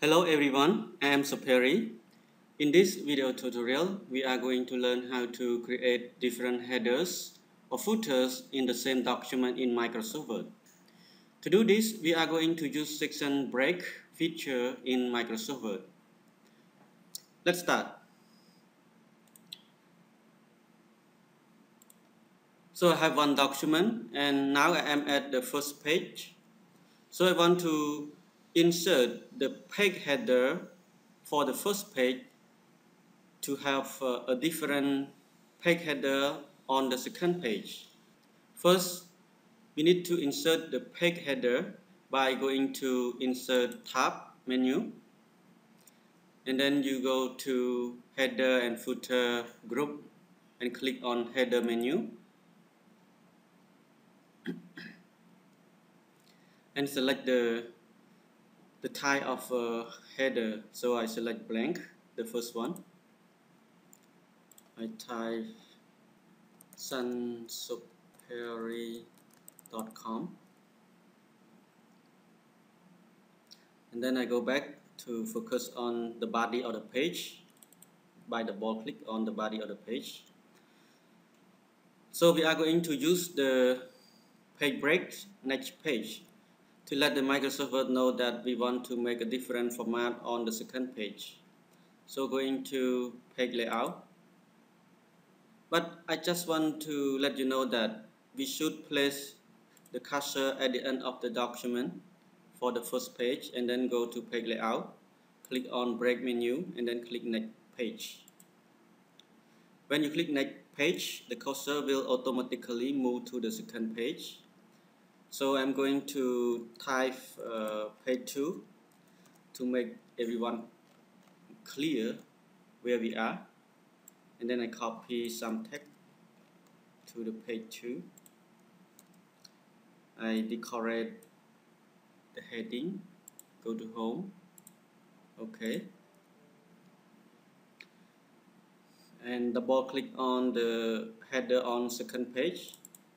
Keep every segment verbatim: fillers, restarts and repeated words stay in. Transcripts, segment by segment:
Hello everyone, I am Soperi. In this video tutorial, we are going to learn how to create different headers or footers in the same document in Microsoft Word. To do this, we are going to use section break feature in Microsoft Word. Let's start. So I have one document and now I am at the first page. So I want to insert the page header for the first page to have uh, a different page header on the second page. First, we need to insert the page header by going to Insert tab menu, and then you go to Header and Footer group and click on Header menu and select the the type of uh, header. So I select blank, the first one. I type sunsoperi dot com and then I go back to focus on the body of the page by double click on the body of the page. So we are going to use the page break next page to let the Microsoft Word know that we want to make a different format on the second page. So going to page layout. But I just want to let you know that we should place the cursor at the end of the document for the first page and then go to page layout, click on break menu and then click next page. When you click next page, the cursor will automatically move to the second page. So I'm going to type uh, page two to make everyone clear where we are, and then I copy some text to the page two. I decorate the heading, go to home, okay, and double click on the header on second page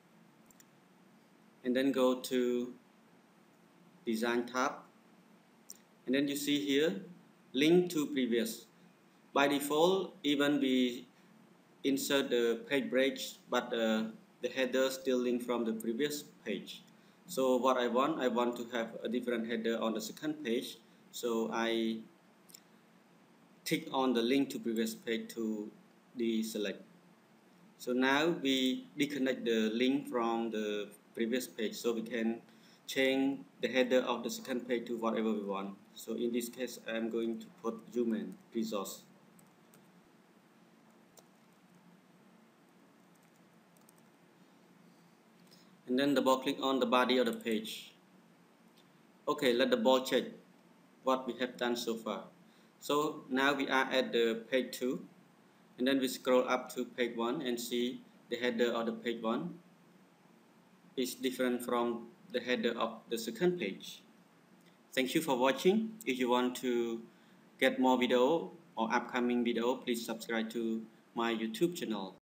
and then go to Design tab, and then you see here link to previous. By default, even we insert the page break, but uh, the header still link from the previous page. So what I want, I want to have a different header on the second page. So I tick on the link to previous page to deselect. So now we disconnect the link from the previous page, so we can change the header of the second page to whatever we want. So in this case, I'm going to put human resource. And then double click on the body of the page. Okay, let the ball check what we have done so far. So now we are at the page two, and then we scroll up to page one and see the header of the page one is different from the header of the second page. Thank you for watching. If you want to get more video or upcoming video, please subscribe to my YouTube channel.